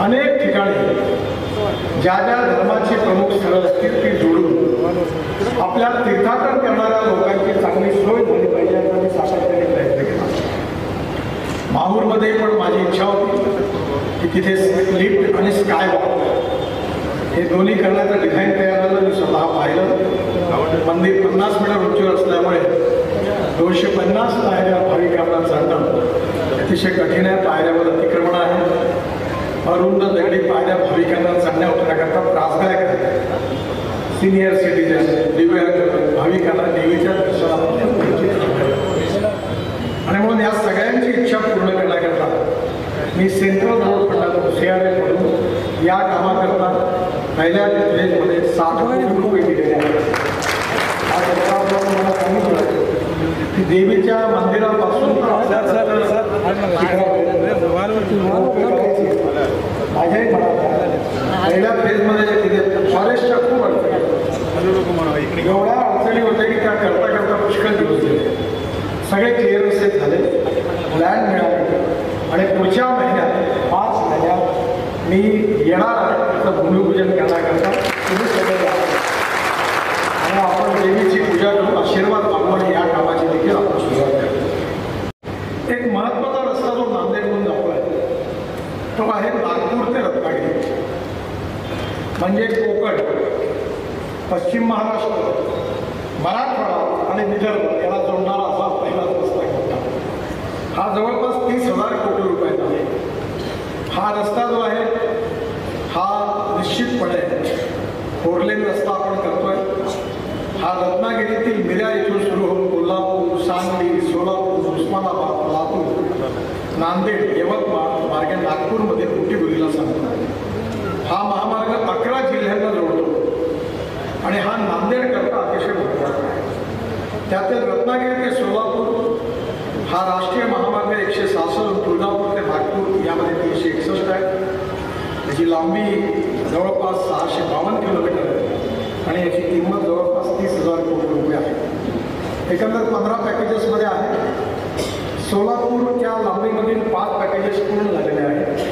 अनेक ठिकाणी ज्या ज्या धर्माचे प्रमुख स्थळं असतील ती जोडून आपल्या तीर्थाटन करणाऱ्या लोकांची चांगली सोय झाली पाहिजे याचा मी सातत्याने प्रयत्न केला. माहूरमध्ये पण माझी इच्छा होती की तिथे लिफ्ट आणि स्काय वॉक हे दोन्ही करण्याचं डिझाईन तयार झालं. मी स्वतः पाहिलं. मंदिर 50 मीटर उंचीवर असल्यामुळे 250 पायऱ्या भाविकांना चढणं अतिशय कठीण आहे. पायऱ्यावर अतिक्रमण आहे. अरुंद दगडी पायऱ्या भाविकांना चढण्या उतरण्याकरता त्रासदायक आहे. सिनियर सिटीजन दिव्यांग भाविकांना देवीच्या दर्शनाला आणि म्हणून या सगळ्यांची इच्छा पूर्ण करण्याकरता मी सेंट्रल रोड फंडातून CRA म्हणून या कामाकरता पहिल्या फेजमध्ये 60 कोटी रुपये दिलेले आहेत. मला सांगितलं की देवीच्या मंदिरापासून माझ्याही मनात पहिल्या फेजमध्ये तिथे फॉरेस्टच्या खूप अडचणी एवढ्या अडचणी होत्या की त्या करता करता पुष्कळ दिवस गेले. सगळे क्लिअरन्सेस झाले. लँड मिळाले आणि पुढच्या महिन्यात 5 महिन्यात मी येणार आहे त्याचं भूमिपूजन करण्याकरता तुम्ही सगळे आणि आपण देवीची पूजा करून आशीर्वाद मागू आणि या कामाची देखील आपण सुरुवात करू. एक महत्त्वाचा रस्ता जो नांदेडहून जातो आहे तो आहे नागपूर ते रत्नागिरी म्हणजे कोकण, पश्चिम महाराष्ट्र, मराठवाडा आणि विदर्भ याला जोडणारा असा पहिला रस्ता होता. हा जवळपास 30,000 कोटी रुपयाचा आहे. हा रस्ता जो आहे हा निश्चितपणे 4 लेन रस्ता आपण करतोय. हा रत्नागिरीतील मिऱ्या येथून सुरू होऊन कोल्हापूर, सांगली, सोलापूर, उस्मानाबाद, लातूर, नांदेड, यवतमाळ मार्गे नागपूरमध्ये बुटीबुरीला सांगतो. हा महामार्ग 11 जिल्ह्यांना जोडतो आणि हा नांदेडकरता अतिशय महत्त्वाचा आहे. त्यातील रत्नागिरी ते सोलापूर हा राष्ट्रीय महामार्ग 166, तुळजापूर ते नागपूर यामध्ये 361 आहे. त्याची लांबी जवळपास 652 किलोमीटर आहे आणि याची किंमत जवळपास 30,000 कोटी रुपये आहे. एकंदर 15 पॅकेजेसमध्ये आहे. सोलापूरच्या लांबीमधील 5 पॅकेजेस पूर्ण झालेले आहेत.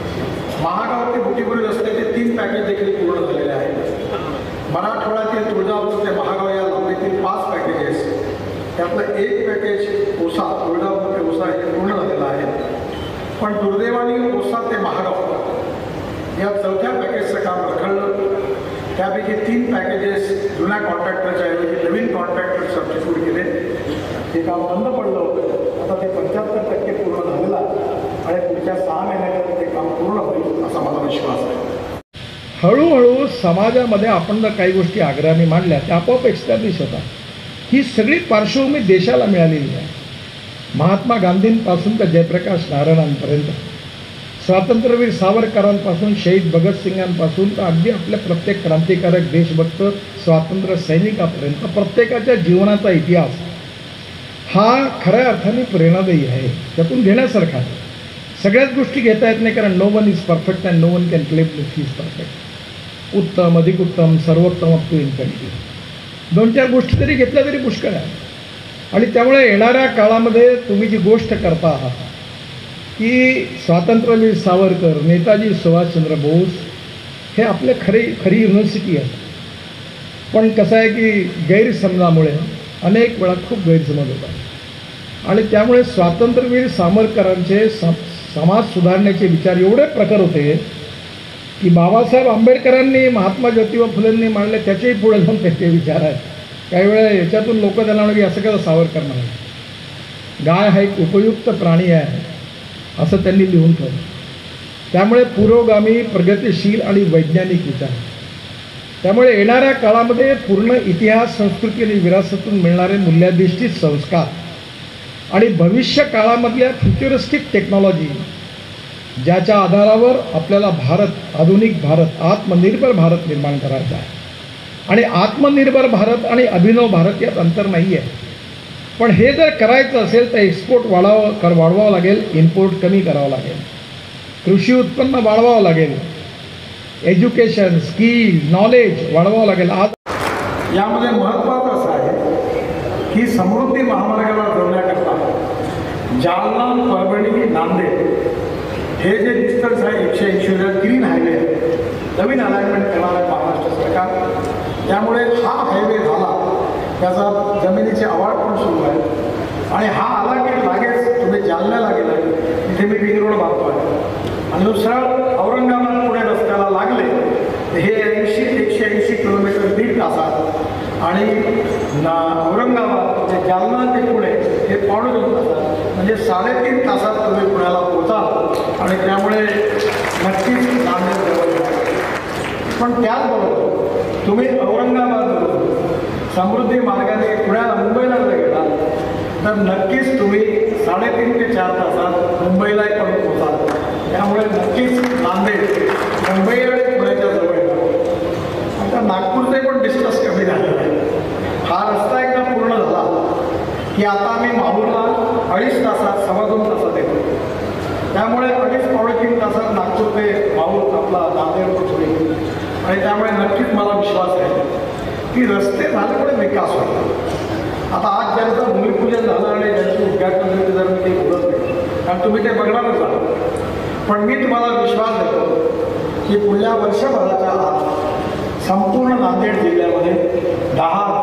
महागाव ते बुटीबुरी रस्त्याचे 3 पॅकेज देखील पूर्ण झालेले आहेत. मराठवाड्यातील तुळजापूर ते महागाव या लांबीतील 5 पॅकेजेस त्यातलं 1 पॅकेज ओसा, तुळजापूर ते ओसा हे पूर्ण झालेलं आहे. पण दुर्दैवाने ओसा ते महागाव या 4थ्या पॅकेजचं काम रखडलं. त्यापैकी 3 पॅकेजेस जुन्या कॉन्ट्रॅक्टरच्या ऐवजी नवीन कॉन्ट्रॅक्टर सबस्टिट्यूट केले. हे काम बंद पडलं होतं. आता ते 75% पूर्ण झालेलं आहे आणि पुढच्या 6 महिन्यात ते काम पूर्ण होईल असा मला विश्वास आहे. हळूहळू समाजामध्ये आपण जर काही गोष्टी आग्रहाने मांडल्या त्या आपोआप एस्टॅब्लिश होतात. ही सगळी पार्श्वभूमी देशाला मिळालेली आहे. महात्मा गांधींपासून तर जयप्रकाश नारायणांपर्यंत, स्वातंत्र्यवीर सावरकरांपासून शहीद भगतसिंगांपासून तर अगदी आपल्या प्रत्येक क्रांतिकारक देशभक्त स्वातंत्र्य सैनिकापर्यंत प्रत्येकाच्या जीवनाचा इतिहास हा खऱ्या अर्थाने प्रेरणादायी आहे. त्यातून घेण्यासारखा आहे. सगळ्याच गोष्टी घेता येत नाही कारण no one is perfect and no one can claim he is perfect. उत्तम, अधिक उत्तम, सर्वोत्तम अप टू इन्फिनिटी 2-4 गोष्टी तरी घेतल्या तरी पुष्कळ आहे. आणि त्यामुळे येणाऱ्या काळामध्ये तुम्ही जी गोष्ट करता आहात की स्वातंत्र्यवीर सावरकर, नेताजी सुभाषचंद्र बोस हे आपले खरी युनिव्हर्सिटी आहे. पण कसं आहे की गैरसमजामुळे अनेक वेळा खूप गैरसमज होतात आणि त्यामुळे स्वातंत्र्यवीर सावरकरांचे समाज सुधारण्याचे विचार एवढे प्रखर होते की बाबासाहेब आंबेडकरांनी, महात्मा ज्योतिबा फुलेंनी मांडले त्याच्याही पुढे जाऊन त्याचे विचार आहेत. काही वेळा याच्यातून लोक त्यांना म्हणून की असं कसं सावरकर म्हणाले. गाय हा एक उपयुक्त प्राणी आहे असं त्यांनी लिहून ठेवलं. त्यामुळे पुरोगामी, प्रगतिशील आणि वैज्ञानिक विचार. त्यामुळे येणाऱ्या काळामध्ये पूर्ण इतिहास, संस्कृती आणि विरासतून मिळणारे मूल्याधिष्ठित संस्कार आणि भविष्य काळामधल्या फ्युचरिस्टिक टेक्नॉलॉजी ज्याच्या आधारावर आपल्याला भारत, आधुनिक भारत, आत्मनिर्भर भारत निर्माण करायचा आहे. आणि आत्मनिर्भर भारत आणि अभिनव भारत यात अंतर नाही आहे. पण हे जर करायचं असेल तर एक्सपोर्ट वाढवावं लागेल, इम्पोर्ट कमी करावं लागेल, कृषी उत्पन्न वाढवावं लागेल, एज्युकेशन, स्किल, नॉलेज वाढवावं लागेल. आज यामध्ये महत्त्वाचं असं आहे की समृद्धी महामार्गाला जोडण्याकरता जालना, परभणी, नांदेड हे जे डिस्टन्स आहे 180 नवीन अलाइनमेंट करणार आहे महाराष्ट्र सरकार. त्यामुळे हा हायवे झाला, त्याचा जमिनीची आवाड पण सुरू आहे आणि हा आला की लागेच तुम्ही जालन्याला गेला, इथे मी रिंग रोड बांधतो आहे आणि सरळ औरंगाबाद पुणे रस्त्याला लागले हे 180 किलोमीटर दीड तासात आणि औरंगाबाद म्हणजे जालना ते पुणे हे 2.5 तासात म्हणजे 3.5 तासात तुम्ही पुण्याला पोहोचाल आणि त्यामुळे नक्कीच नांदेड जवळ. पण त्याचबरोबर तुम्ही औरंगाबादवरून समृद्धी मार्गाने पुण्याला मुंबईला जर गेला तर नक्कीच तुम्ही 3.5 ते 4 तासात मुंबईलाही पण पोहोचाल. त्यामुळे नक्कीच नांदेड मुंबई आणि पुण्याच्या जवळ. आता नागपूरचे पण डिस्टन्स कमी झालेलं आहे. हा रस्ता एकदा पूर्ण झाला की आता आम्ही माहूरला 2.5 तासात 2.25 तासात येतो. त्यामुळे 2.5-3 तासात नागपूर ते माहूर आपला नांदेड होईल आणि त्यामुळे नक्कीच मला विश्वास आहे की रस्ते झाल्यामुळे विकास होईल. आता आज ज्यांचं भूमिपूजन झालं आणि ज्यांचं उद्घाटन झालं जर मी ते बोलत नाही कारण तुम्ही ते बघणारच आहात, पण मी तुम्हाला विश्वास देतो की पुढल्या वर्षभराच्या आत संपूर्ण नांदेड जिल्ह्यामध्ये 10